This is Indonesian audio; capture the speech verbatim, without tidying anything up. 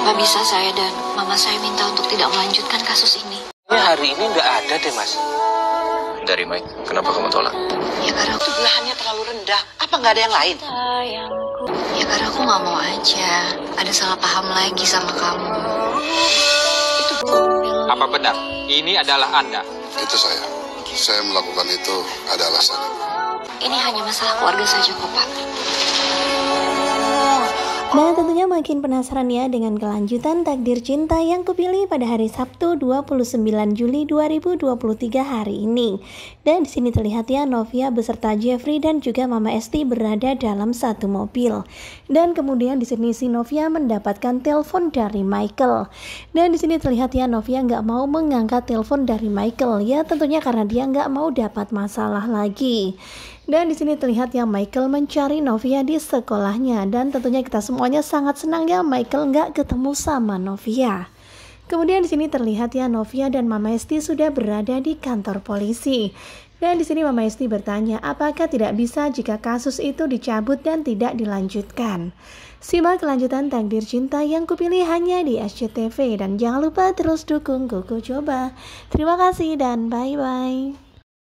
Apa bisa saya dan mama saya minta untuk tidak melanjutkan kasus ini? Ya, hari ini nggak ada deh, Mas. Dari Mike, kenapa kamu tolak? Ya karena Itu belahannya terlalu rendah. Apa nggak ada yang lain? Ya karena aku nggak mau aja ada salah paham lagi sama kamu. Itu Apa benar? Ini adalah Anda? Itu saya. Saya melakukan itu ada alasannya. Ini hanya masalah keluarga saja kok, Pak. Dan tentunya makin penasaran ya dengan kelanjutan Takdir Cinta yang kupilih pada hari Sabtu dua puluh sembilan Juli dua ribu dua puluh tiga hari ini. Dan di sini terlihat ya Novia beserta Jeffrey dan juga Mama Esti berada dalam satu mobil. Dan kemudian di sini si Novia mendapatkan telepon dari Michael. Dan di sini terlihat ya Novia nggak mau mengangkat telepon dari Michael ya, tentunya karena dia nggak mau dapat masalah lagi. Dan di sini terlihat ya Michael mencari Novia di sekolahnya, dan tentunya kita semuanya sangat senang ya Michael nggak ketemu sama Novia. Kemudian di sini terlihat ya Novia dan Mama Esti sudah berada di kantor polisi. Dan di sini Mama Esti bertanya apakah tidak bisa jika kasus itu dicabut dan tidak dilanjutkan. Simak kelanjutan Takdir Cinta yang kupilih hanya di S C T V, dan jangan lupa terus dukung Koko Coba. Terima kasih dan bye bye.